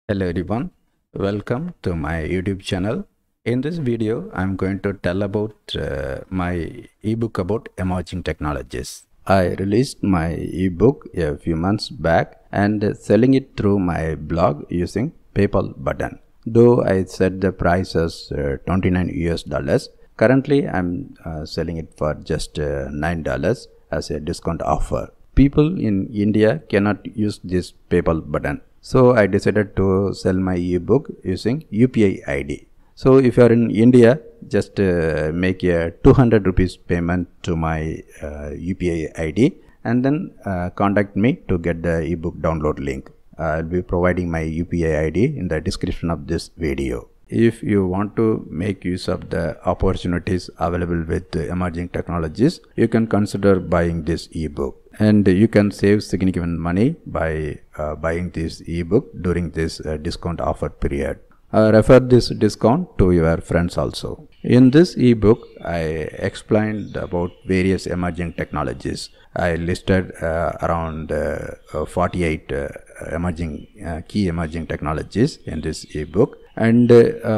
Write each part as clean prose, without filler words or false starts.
Hello everyone, welcome to my YouTube channel. In this video, I'm going to tell about my ebook about emerging technologies. I released my ebook a few months back and selling it through my blog using PayPal button. Though I set the price as $29 US, currently I'm selling it for just $9 as a discount offer. People in India cannot use this PayPal button. So I decided to sell my ebook using UPI ID. So if you are in India, just make a 200 rupees payment to my UPI ID and then contact me to get the ebook download link. I'll be providing my UPI ID in the description of this video. If you want to make use of the opportunities available with emerging technologies, you can consider buying this ebook. And you can save significant money by buying this ebook during this discount offer period. Refer this discount to your friends also. In this ebook, I explained about various emerging technologies. I listed around 48 key emerging technologies in this ebook, and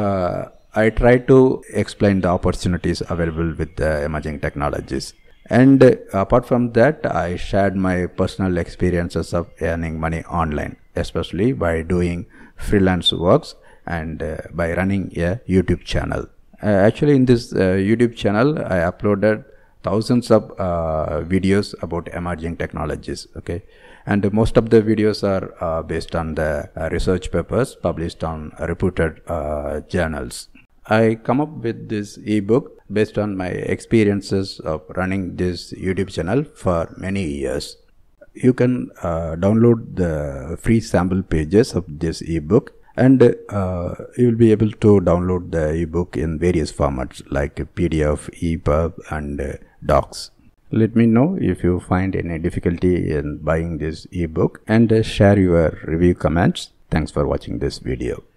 I try to explain the opportunities available with the emerging technologies. And apart from that, I shared my personal experiences of earning money online, especially by doing freelance works and by running a YouTube channel. Actually, in this YouTube channel, I uploaded thousands of videos about emerging technologies. Okay, and most of the videos are based on the research papers published on reputed journals. I come up with this ebook based on my experiences of running this YouTube channel for many years. You can download the free sample pages of this ebook, and you will be able to download the ebook in various formats like PDF, EPUB, and docs. Let me know if you find any difficulty in buying this ebook, and share your review comments. Thanks for watching this video.